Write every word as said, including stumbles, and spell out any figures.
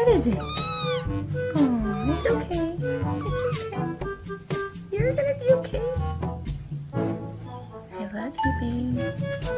What is it? Oh, it's okay. It's okay. You're gonna be okay. I love you, babe.